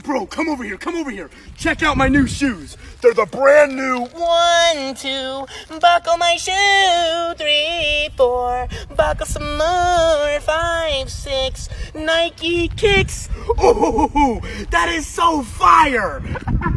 bro, come over here. Check out my new shoes. They're the brand new 1, 2, buckle my shoe. 3, 4, buckle some more. 5, 6, Nike kicks. Oh, that is so fire.